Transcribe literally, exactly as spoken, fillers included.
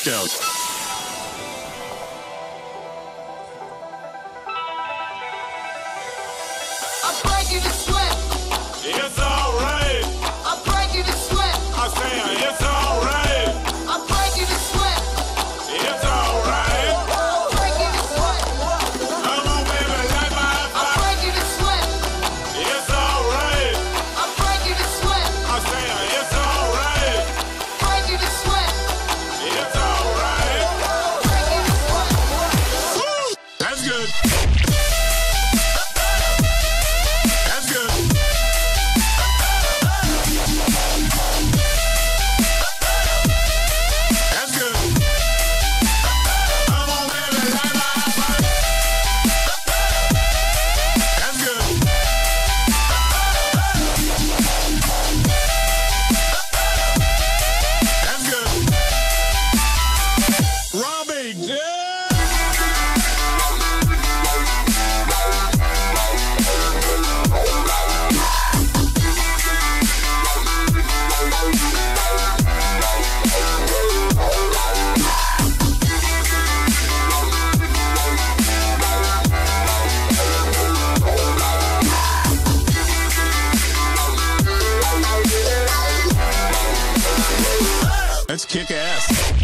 go. I'm breaking the sweat. It's alright. I'm breaking the sweat. I say it's alright. I'm breaking the sweat. It's alright. I'm breaking the sweat. Come on, baby, light my I'm fire. breaking the sweat. It's alright. I'm breaking the sweat. I say it's alright. Breaking the sweat. It's alright. Breaking the sweat. Woo! That's good. That's good. That's good. Come on, baby, light my fire. That's good. That's good. Robbie, yeah. Let's kick ass.